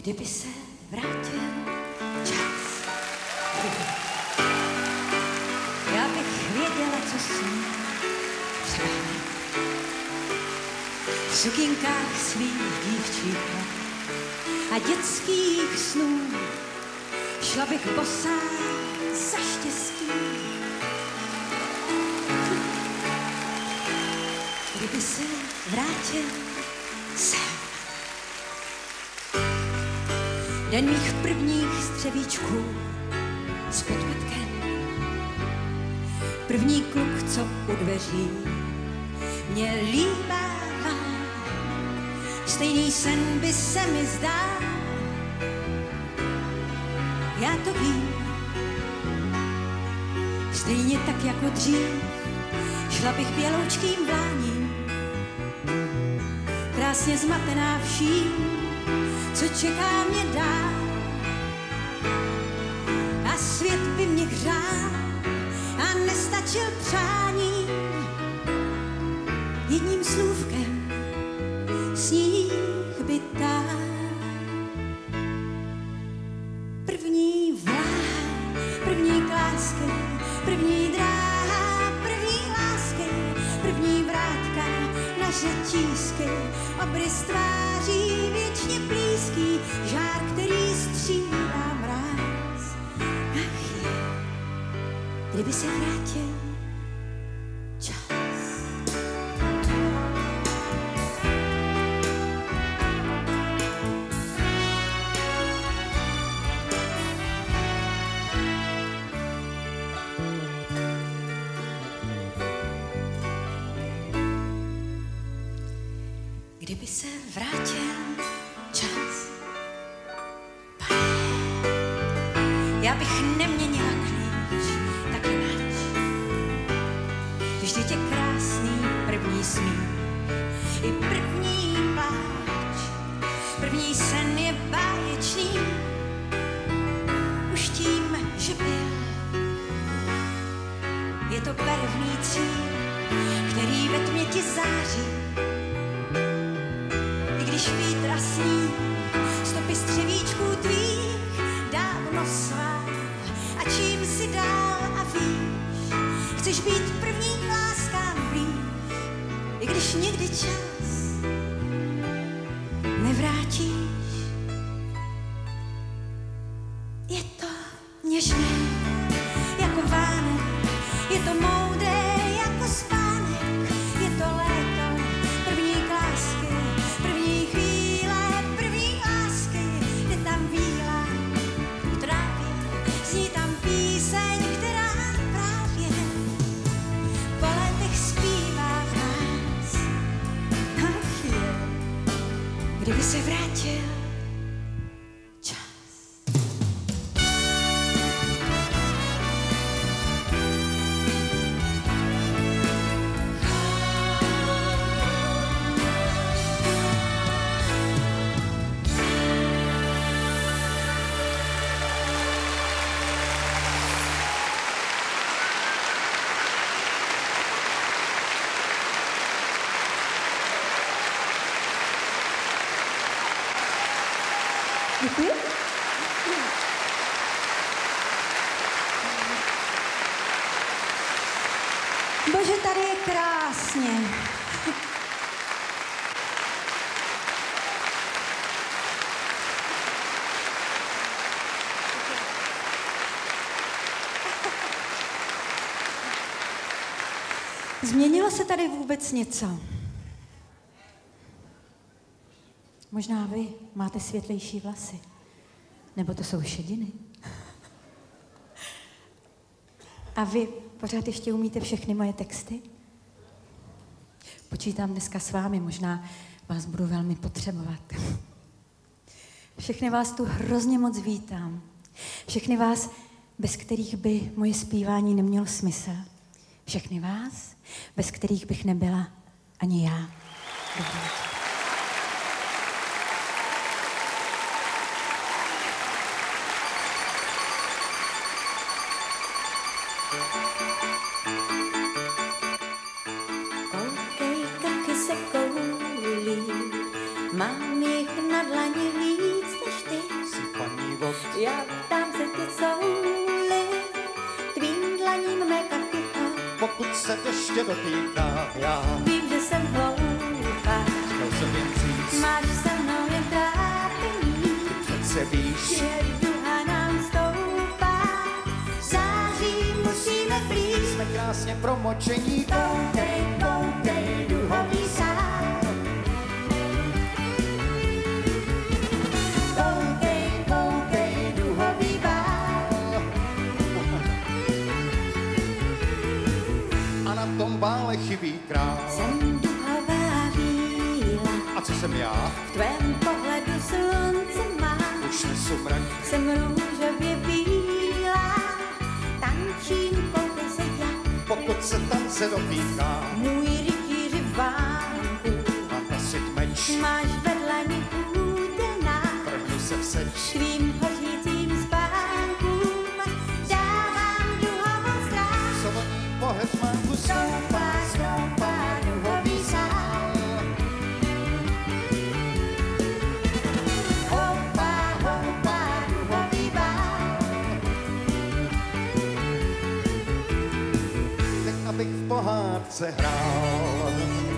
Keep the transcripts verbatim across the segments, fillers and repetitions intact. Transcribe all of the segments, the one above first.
kdyby se vrátil čas. Já bych věděla, co sní třeba v sukínkách svých dívčích a dětských snů. Šla bych bosá za štěstí, kdyby se vrátil sem. Den mých prvních střevíčků s podpětkem. První kluk, co u dveří mě líbává. Stejný sen by se mi zdál. Já to vím. Stejně tak jako dřív šla bych běloučkým vláním. Krásně zmatená vším, co čeká mě dál. A svět by mě hřál a nestačil přání. Jedním slůvkem sníh by tál. První vláha, první klásky, první dráha, první lásky, první vrátka na řetízky, obrys tváří věčně blízký, žár, který střídá mráz. Ach je, kdyby se vrátil čas. Kdyby se vrátil čas, pane, já bych neměnila klíč, tak jinak. Vždyť je krásný první smích i první pláč. První sen je báječný, už tím, že byl. Je to barevný cíl, který ve tmě ti září. Když vítr a sníh, stopy střevíčků tvých dávno svál. A čím si dál a víš, chceš být první láskám blíž, i když někdy čas nevrátíš. Je to něžné jako vánek, je to moudré jako spánek, je to léto první klásky, první chvíle, první lásky, je tam víla v trávě, zní tam píseň, která právě po letech zpívá v nás. Ach je, kdyby se vrátil čas. Děkuji. Bože, tady je krásně. Změnilo se tady vůbec něco? Možná vy máte světlejší vlasy, nebo to jsou šediny. A vy pořád ještě umíte všechny moje texty? Počítám dneska s vámi, možná vás budu velmi potřebovat. Všechny vás tu hrozně moc vítám. Všechny vás, bez kterých by moje zpívání nemělo smysl. Všechny vás, bez kterých bych nebyla ani já. Dobrý večer. Koukej, krky se koulí, mám jich na dlani víc než ty. tam se tě souli, tvým dlaním mé kapka. Pokud se ještě dotýká, já Vím, že jsem hloupá, chtěl jsem jen říct, máš se mnou jen trápení, přece víš, že duha nám stoupá, září musíme plít. jsme krásně promočení. Koukej, koukej, duhový sál. Koukej, koukej, duhový bál. A na tom bále chybí král. Jsem duhová víla, A co jsem já? v tvém pohledu slunce mám. Už nesu mrak. Jsem růžově bílá, tančím, koukej se jak Pokud se tance dotýká, můj rytíři vánku. mám nosit meč, Máš vedle ní úděná, prvnu se vseč. svým hořícím spánkům dávám duhovou strach. Co voní po hetmánku Stoupá, stoupá duhový sál. Houpá, houpá duhový bál. teď abych v pohádce hrál.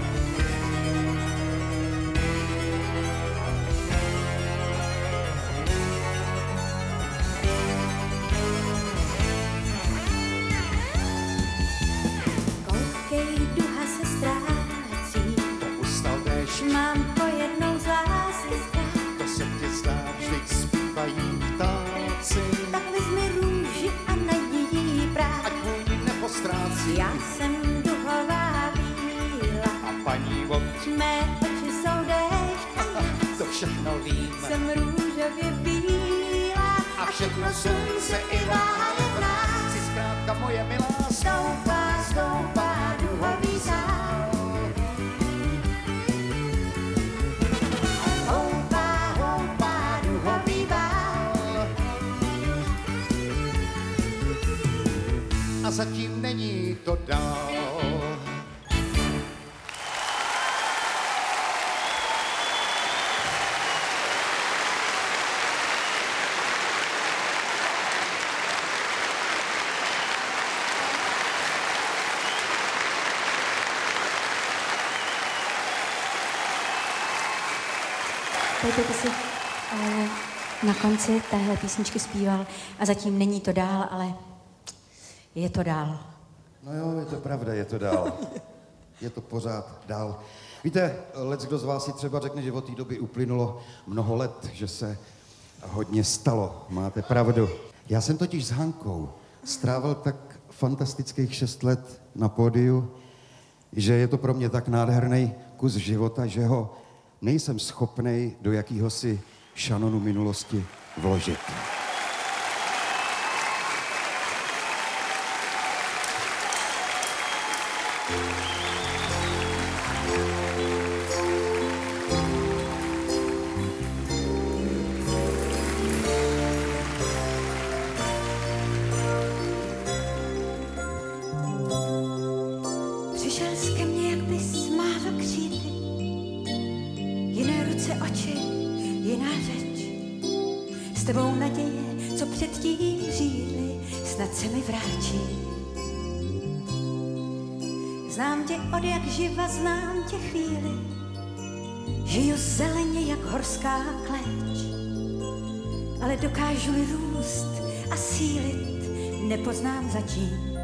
Koukej, duha se ztrácí, To ustal déšť, mám pojednou z lásky strach. to se ti zdá, vždyť zpívají ptáci. Tak vezmi růži a najdi jí prach. Ať vůni nepostrácí Já jsem duhová víla, a paní od mé oči jsou déšť a já to všechno vím. jsem růžově bílá A všechno slunce i váje v nás. Jsi zkrátka moje milá. stoupá, stoupá duhový sál. Houpá, houpá duhový bál. A zatím není to dál. Pojďte, ty si eh, na konci téhle písničky zpíval a zatím není to dál, ale je to dál. No jo, je to pravda, je to dál. Je to pořád dál. Víte, lec kdo z vás si třeba řekne, že od té doby uplynulo mnoho let, že se hodně stalo. Máte pravdu. Já jsem totiž s Hankou strávil tak fantastických šest let na pódiu, že je to pro mě tak nádherný kus života, že ho nejsem schopnej do jakýhosi šanonu minulosti vložit. Přišel jsi ke mně, jak bys mával křídly, jiné ruce, oči, jiná řeč. S tebou naděje, co předtím řídly, snad se mi vrátí. Znám tě od jak živa, znám tě chvíli, žiju zeleně jak horská kleč, ale dokážu růst a sílit, nepoznám zatím.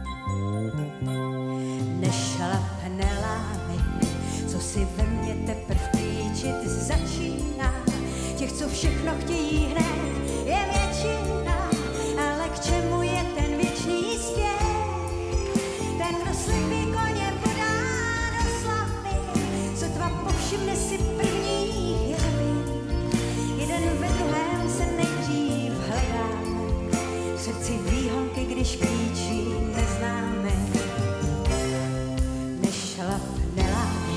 Nešlapne lámy, co si ve mně teprv klíčit začíná. Těch, co všechno chtějí hned, je většina, ale k čemu je ten věčný spěch? Ten, kdo slepý koně podá do slavy, sotva povšimne si prvních jeví. Jeden ve druhém se nejdřív hledáme, v srdci výhonky, když klíčí neznáme. Nešlapne lámy.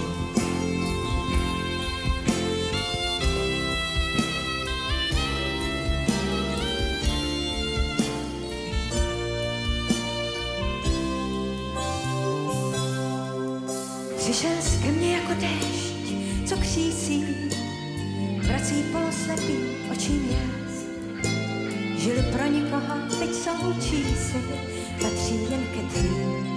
Přišel jsi ke mně jako déšť, co křísí, vrací poloslepý očím jas. žili pro nikoho, teď jsou čísi, patří jen ke tvým.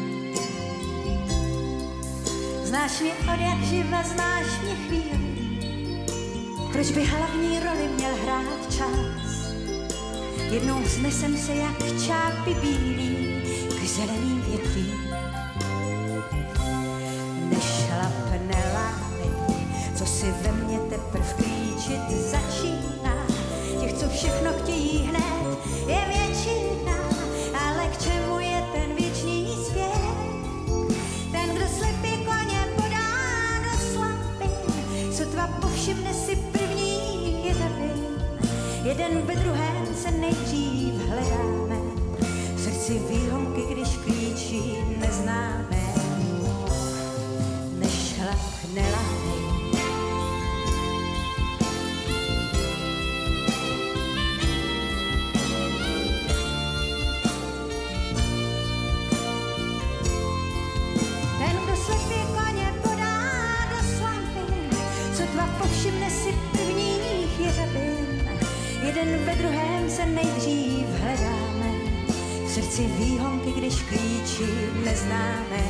Znáš mě od jak živa, znáš mě chvíli, proč by hlavní roli měl hrát čas? Jednou vznesem se jak čápy bílý k zeleným větvím. Nešlapne lány, co si ve mně teprv klíčit začíná. Těch, co všechno chtějí hned, je většina, ale k čemu je ten věčný zpěv? Ten, kdo slepý koně podá do slapin, sotva povšimne si první jedavin. Jeden ve druhém se nejdřív hledáme, v srdci výhonky, když klíčí neznáme. Nešlapne lány, povšimne si prvních jeřabin, jeden ve druhém se nejdřív hledáme, v srdci výhonky, když klíči neznáme.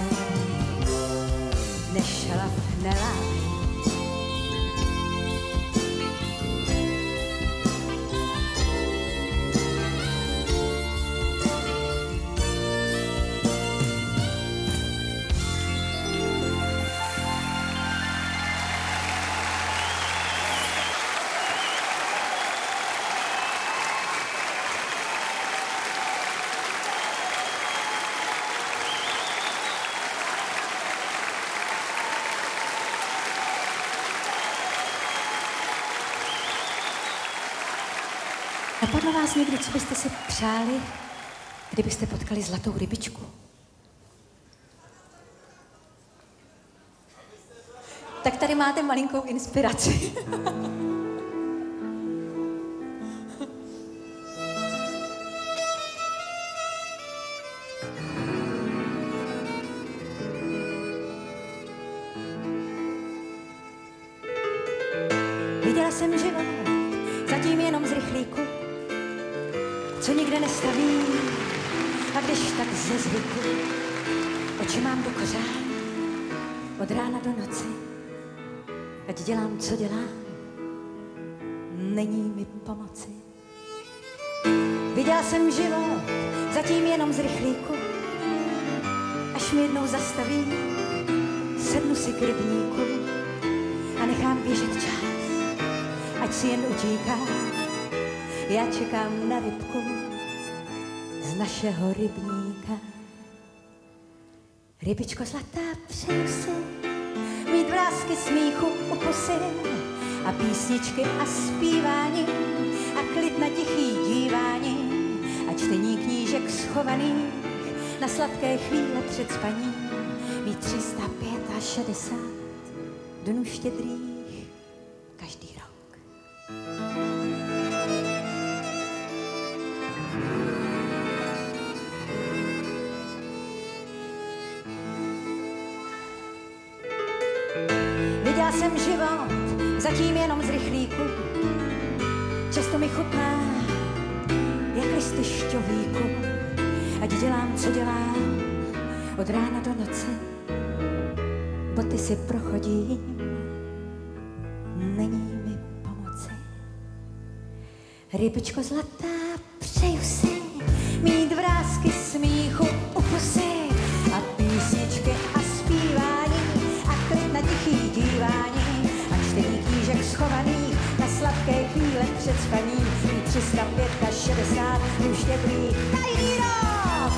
Nešlapne lány, napadlo vás někdy, co byste si přáli, kdybyste potkali zlatou rybičku? Tak tady máte malinkou inspiraci. Viděla jsem život, zatím jenom z rychlíku, co nikde nestaví, a když tak ze zvyku. Oči mám do kořán, od rána do noci, ať dělám, co dělám, není mi pomoci. Viděla jsem život, zatím jenom z rychlíku, až mi jednou zastaví, sednu si k rybníku a nechám běžet čas, ať si jen utíká. Já čekám na rybku z našeho rybníka. Rybičko zlatá, přeju si mít vrásky smíchu u pusy a písničky a zpívání a klid na tichý dívání a čtení knížek schovaných na sladké chvíle před spaním. Mít tři sta šedesát pět dnů štědrých každý rok. Viděla jsem život, zatím jenom z rychlíku. Často mi chutná, jak listy šťovíku. Ať dělám, co dělám, od rána do noci. Boty si prochodím, není mi pomoci. Rybičko zlatá, přeju si mít vrásky smíchu u pusy a písničky a zpívání a klid na tichý dívání a čtení knížek schovaných na sladké chvíle před spaním. Mít tři sta šedesát pět dnů štědrých každý rok.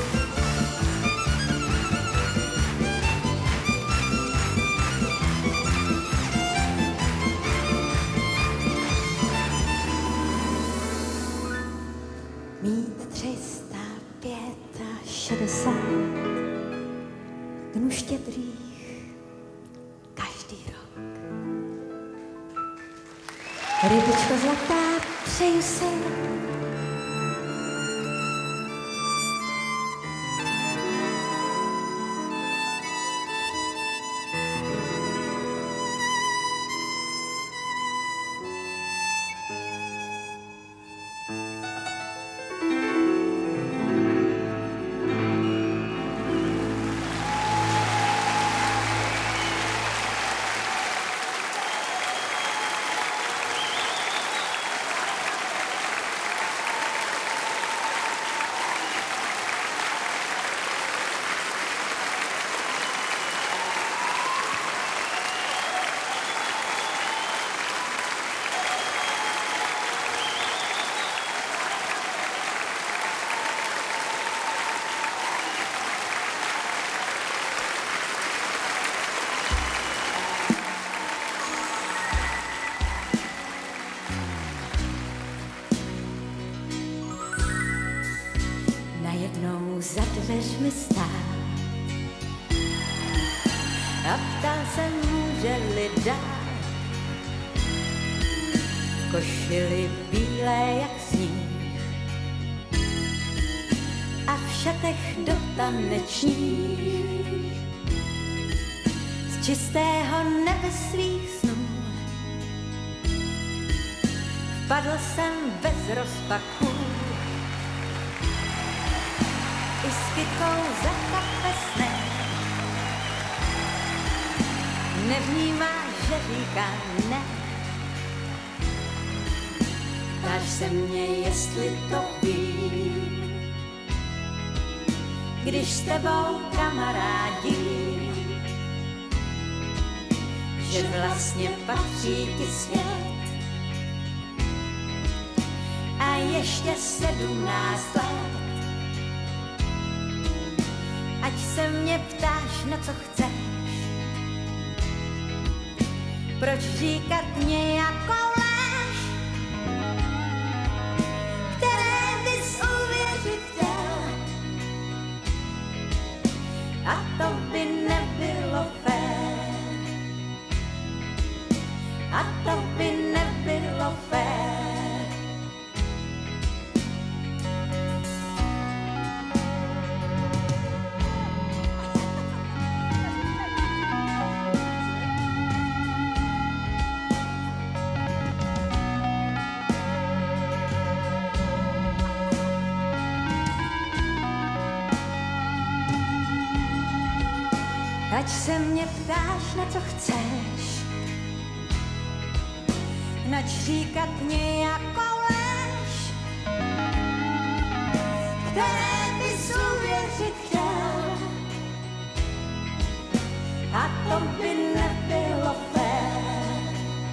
Mít tři sta šedesát pět dnů štědrých každý rok. Rybičko zlatá, přeju si jednou za dveřmi stál a ptal se, může-li dát v košili bílé jak sníh a v šatech do tanečních z čistého nebe svých snů. Vpadl jsem bez rozpaků i s kytkou za kapesné. Nevnímá, že říkám ne. Ptáš se mě, jestli to vím, když s tebou kamarádím, že vlastně patří ti svět a ještě sedmnáct let. Ať se mě ptáš, na co chceš, proč říkat nějakou lež, které bys uvěřit chtěl, a to by nebylo fér, a to by nebylo fér. Ať se mě ptáš, na co chceš, nač říkat nějakou lež, které bys uvěřit chtěl, a to by nebylo fér.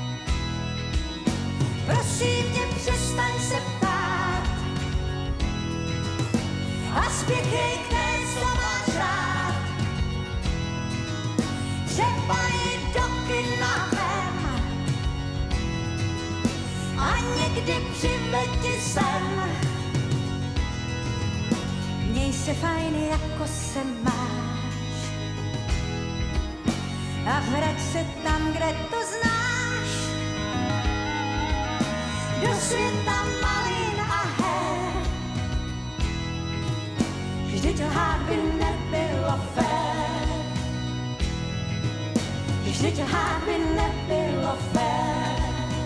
Prosím tě, přestaň se ptát a spěchej k té, co máš rád. Třeba jít do kina ven a někdy přived ti sen. Měj se fajn, jako se máš, a vrať se tam, kde to znáš, do světa malin a her. Vždyť lhát by nebylo fér, vždyť lhát by nebylo fér,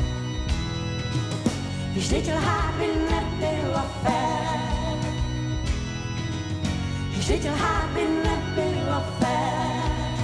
vždyť lhát by nebylo fér, vždyť lhát by nebylo fér.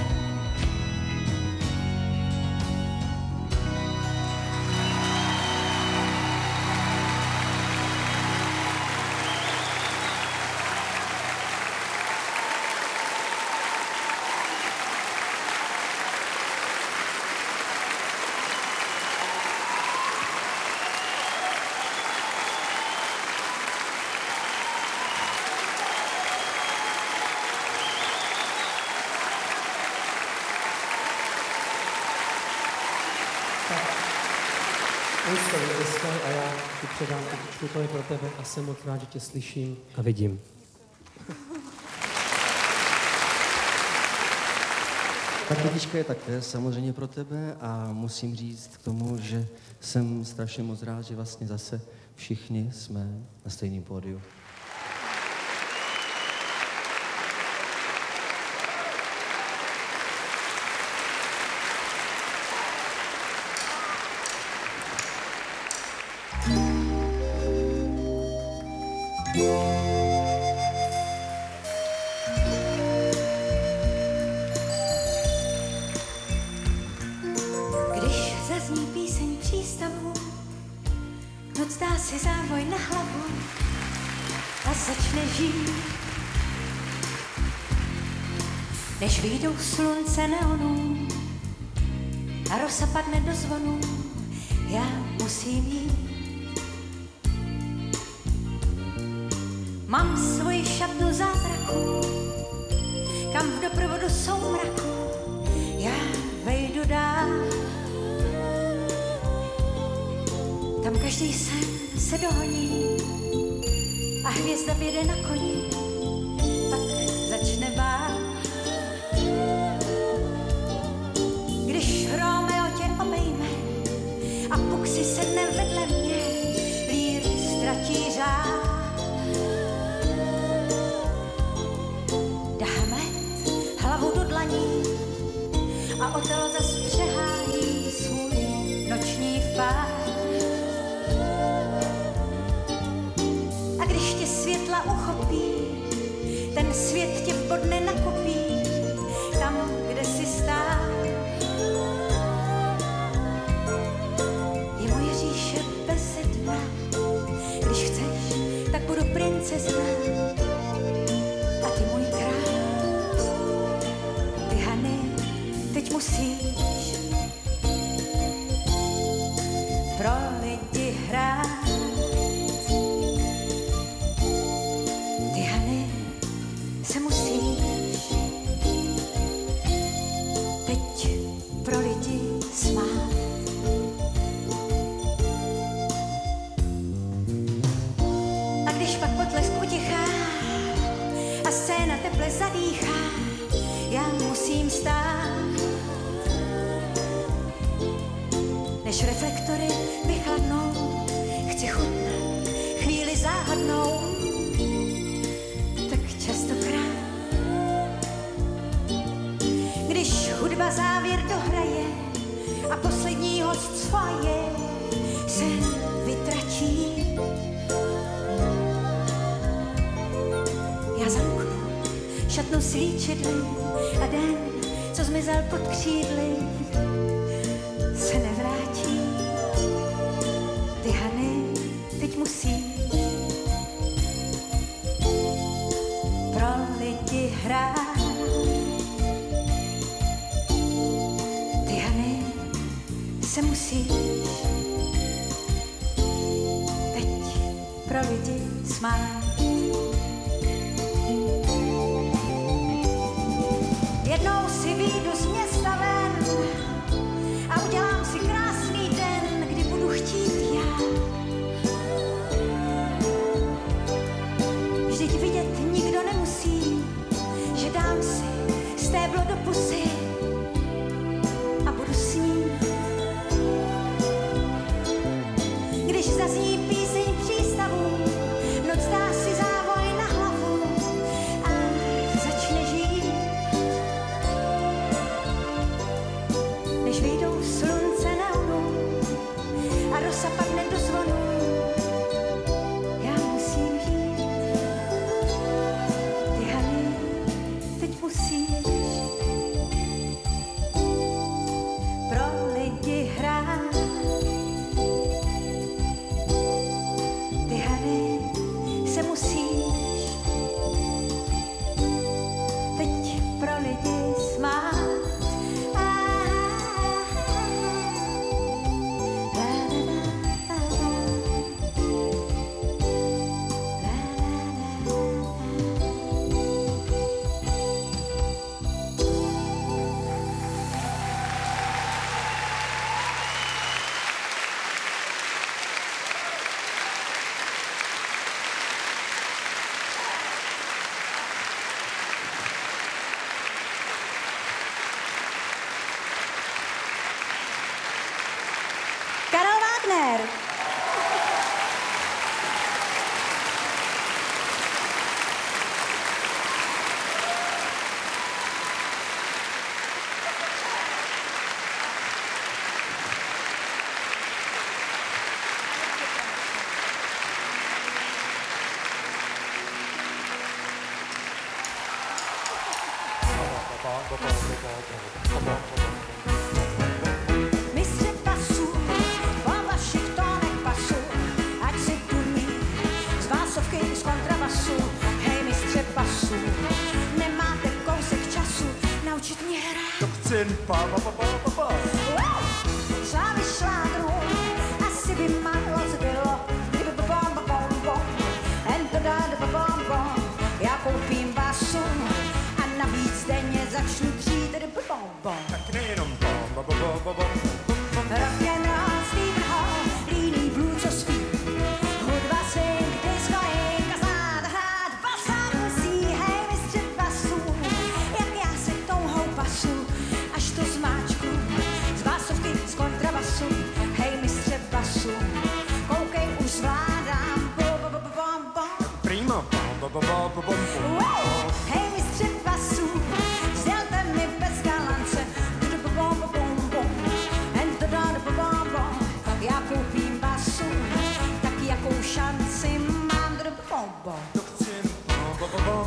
Úzko vydeskal a já ti předám kytičku, to je pro tebe a jsem moc rád, že tě slyším a vidím. Ta kytička je také samozřejmě pro tebe a musím říct k tomu, že jsem strašně moc rád, že vlastně zase všichni jsme na stejném pódiu. Když zazní píseň přístavu, noc dá si závoj na hlavu a začne žít. Než vyjdou slunce neonů a rosa padne do zvonů, já musím jít. Mám svoji šatnu zázraku, kam v doprovodu soumraku já vejdu dál. Tam každý sen se dohoní a hvězda vjede na koni světla uchopí, ten svět tě bodne na kopí, tam, kde si stál. Je moje říše beze dna, když chceš, tak budu princezna a ty můj král. Ty, Hany, teď musíš pro lidi hrát. Ty, Hany, se musíš teď pro lidi smát. A když pak potlesk utichá a scéna teple zadýchá, já musím stát. Než reflektory vychladnou, chci chutnat chvíli záhadnou, tak častokrát. Když hudba závěr dohraje a poslední host svoje se vytračí, já zamknu šatnu s líčidly a den, co zmizel pod křídly, se nevrátí. Ty, Hany, teď musíš pro lidi hrát. Ty, Hany, se musíš teď pro lidi smát. Jednou si vyjdu z města ven a udělám si krásný den, kdy budu chtít já. Vždyť vidět nikdo nemusí, že dám si stéblo do pusy a budu s ním. Když zazní píseň přístavu, noc dá si závoj na hlavu a začne žít. Než vyjdou slunce na lunu a rosa padne do zvonu, já musím žít. Ty, Hany, teď musíš pro lidi hrát. Ty, Hany, se musíš teď pro lidi smát. Karel Wagner. Mistře pasů, po vašich tónech pasu, ať si turní z básovky z kontrabasu. Hej, mistře pasů, nemáte kousek času naučit mě hrát. To chci pa pa pa pa pa pa. Wow! Slávy šlágrů, asi by málo zbylo, kdyby bom bom bom bom, en to dá do bom bom. Já koupím basu a navíc denně začnu dřít do bom bom. Tak nejenom bom bom bom bom bom. Rock'n'roll, Stephen Hall, líný blues, co spí. Hudba swing, disco, jinka, znát a hrát basa musí. Hej, mistře basů, jak já se touhou pasu, až to zmáčku z básovky z kontrabasu. Hej, mistře basů, koukej, už zvládám. Bom, bom, bom, bom, bom. Prima bom bom bom bom bom. Wow! Hej, mistře basů, vzdělte mi bez galance. Bom, bom, bom, bom, bom. En to dá do bom, bom. Já koupím basu, tak jakou šanci mám do bom, bom. To chci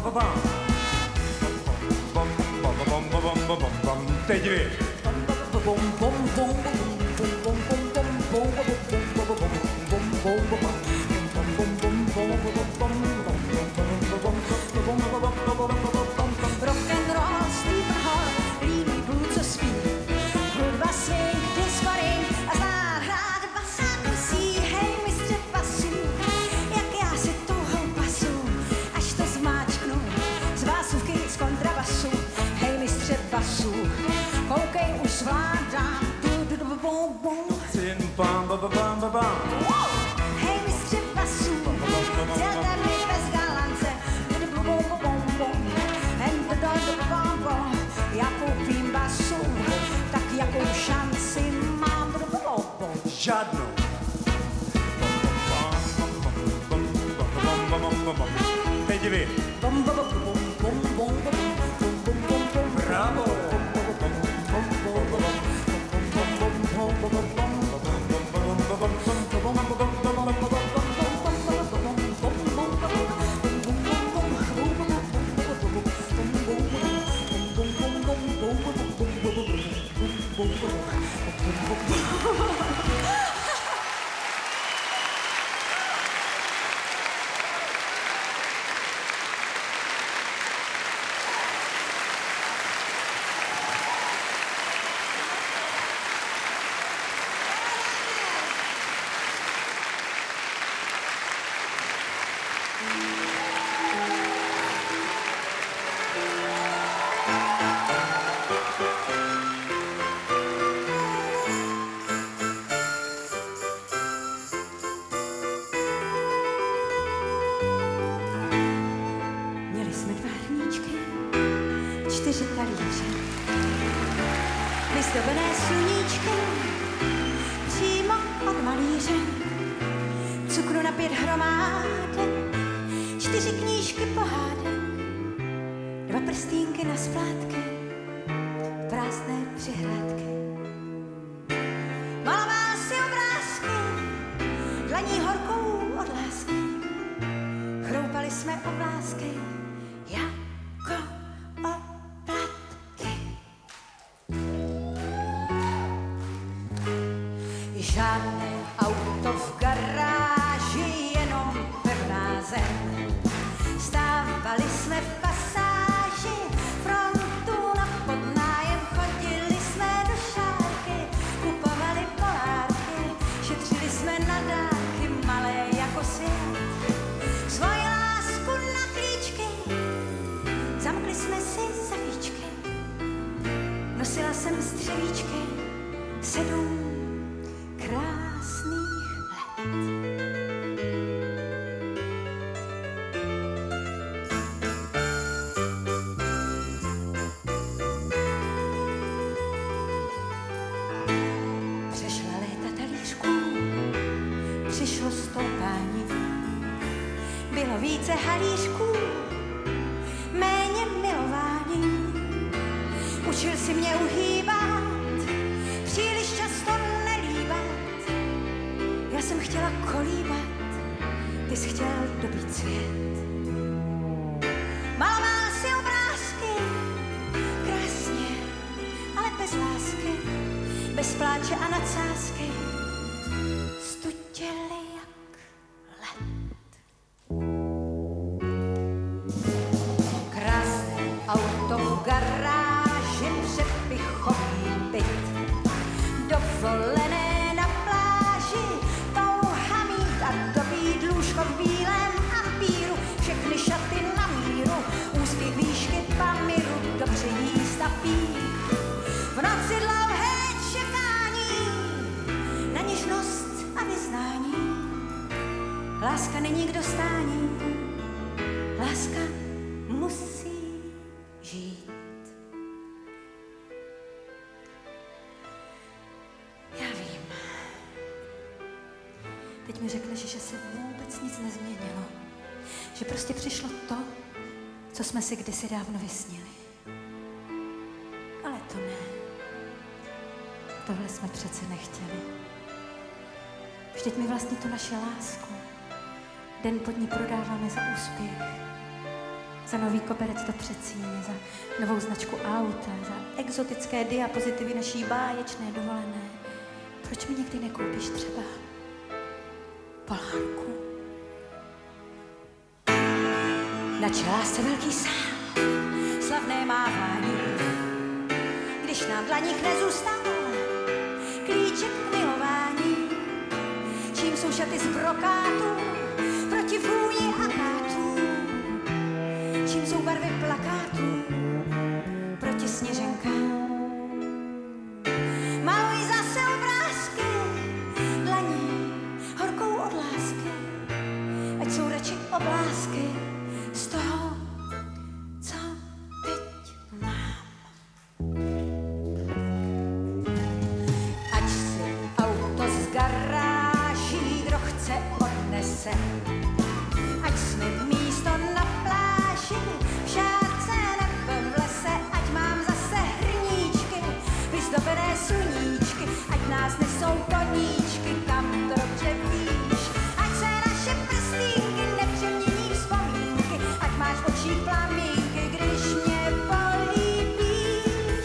Teď vy. Rock'n'roll, Stephen Hall, líný blud, co spí. Hudba, swing, disco ring a zná hrát basák musí. Hej, mistře pasů, jak já si touhou pasu, až to zmáčknu z básůvky z kontrabasu. Hej, mistře pasů, koukej, už zvládám. Hej, mistře pasů, dělte mi bez galance. Já koupím basu, tak jakou šanci mám? Žádnou. Teď vy. Bravo. Měli jsme dva hrníčky, čtyři talíře, vyzdobené sluníčky, přímo od malíře. Cukru na pět hromádek, čtyři knížky pohádek, dva prstínky na splátky, prázdné přihrádky. Maloval si obrázky, dlaní horkou od lásky. Chroupali jsme oblásky jako oplatky. Žádné auto v garáži, jenom pevná zem. Stávali jsme v pasáži, frontu na podnájem. Chodili jsme do šálky, kupovali polárky. Šetřili jsme na dárky, malé jako svět. Svoji lásku na klíčky, zamkli jsme si za víčky. Nosila jsem střevíčky, sedm krásných let. Přešla léta talířků, přišlo stoupání. Bylo více halířků, méně milování. Učil si mě uhýbat, příliš často nelíbat. Já jsem chtěla kolíbat, ty jsi chtěl dobít svět. Maloval si obrázky, krásně, ale bez lásky, bez pláče a nadsázky. Studěli jak led. Krásné auto v garáži, přepichový byt. Dovolené na pláži, touha mít a dobít lůžko v bílém ampíru. Všechny šaty na míru, úspěch výšky Pamiru, dobře jíst a pít. V noci dlouhé čekání na něžnost a vyznání. Láska není k dostání, láska musí žít. Já vím. Teď mi řekneš, že se vůbec nic nezměnilo. Že prostě přišlo to, co jsme si kdysi dávno vysnili. Ale to ne. Tohle jsme přece nechtěli. Vždyť my vlastně tu naši lásku den pod ní prodáváme za úspěch, za nový koberec do Třecíně, za novou značku auta, za exotické diapozitivy naší báječné dovolené. Proč mi někdy nekoupíš třeba Polánku? Na čelásce velký sál, slavné mávání, když na dlaních nezůstal klíček k milování. Čím jsou šaty z brokátu proti vůni akátů, čím jsou barvy plakátů proti sněženkám. Maluj zase obrázky dlaní horkou od lásky, ať jsou radši oblásky z toho, co teď mám. Ať si auto z garáží kdo chce odnese, ať jsme místo na pláži, v šárce nebo v lese, ať mám zase hrníčky, vyzdobené sluníčky, ať nás nesou koníčky, kam to dobře víš, ať se naše prstínky nepřemění vzpomínky, ať máš v očích plamínky, když mě políbíš.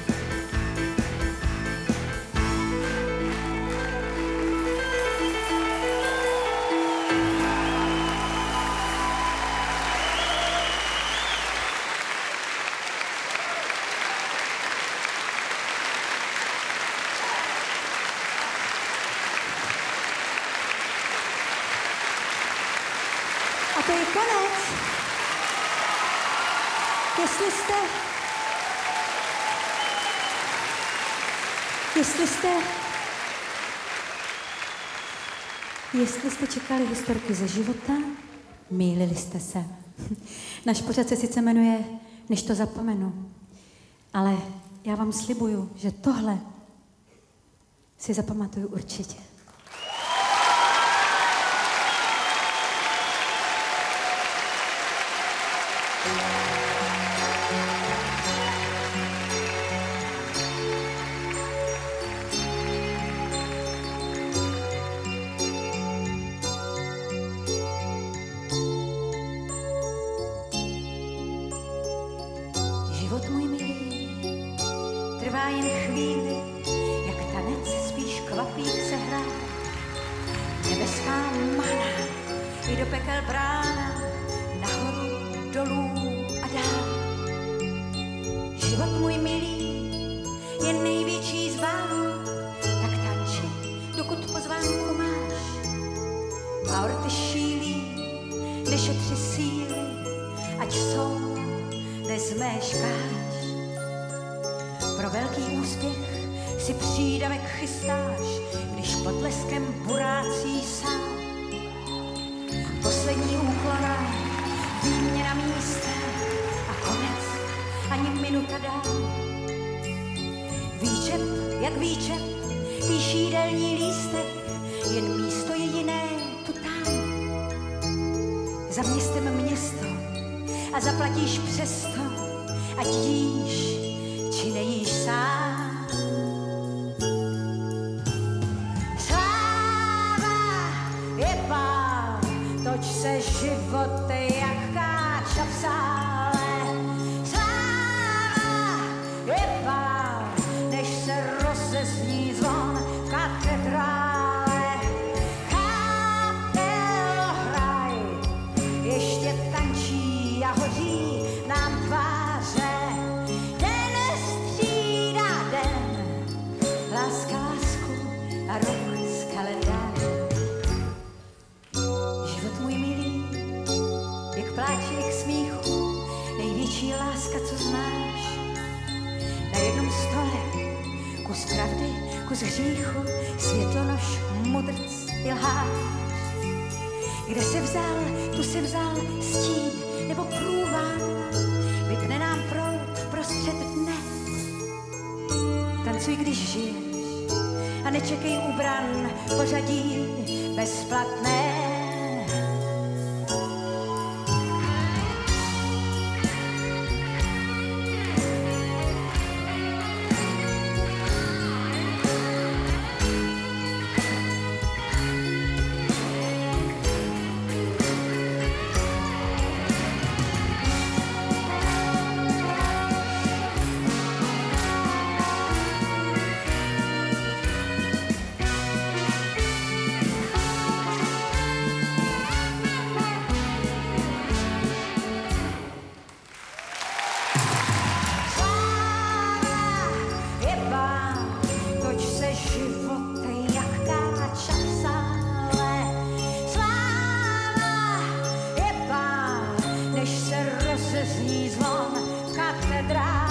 A to je konec. Jestli jste... Jestli jste... Jestli jste čekali historky ze života, mýlili jste se. Náš pořad se sice jmenuje Než to zapomenu, ale já vám slibuju, že tohle si zapamatuju určitě. Život můj milý trvá jen chvíli, jak tanec spíš kvapík se hrá. Nebeská mana i do pekel brána, nahoru, dolů a dál. Život můj milý je největší z bálů, tak tanči, dokud pozvánku máš. Aorty šílí, nešetři síly, ať jsou, nezméškáš. Pro velký úspěch si přídavek chystáš, když potleskem burácí sám. Poslední úklona, výměna místa a konec, ani minuta dál. Výčep jak výčep, píš jídelní lístek, jen místo je jiné tu tam. Za městem město a zaplatíš přesto, ať jíš, či nejíš sám. Sláva je pán, toč se životy jak káča v sále. Sláva je pán, než se rozezní zvon v katedrále. Kapelo hraj, ještě tančí a hoří nám tváře. Den střídá den, láska lásku a rok z kalendáře. Život můj milý, jak pláče, jak smíchu, největší láska, co znáš. Na jednom stole kus pravdy, kus hříchu, světlonož, mudrc i lhář. Kde se vzal, tu se vzal stín nebo průvan, vypne nám proud vprostřed dne. Tancuj, když žiješ a nečekej u bran pořadí bezplatné. nedrá.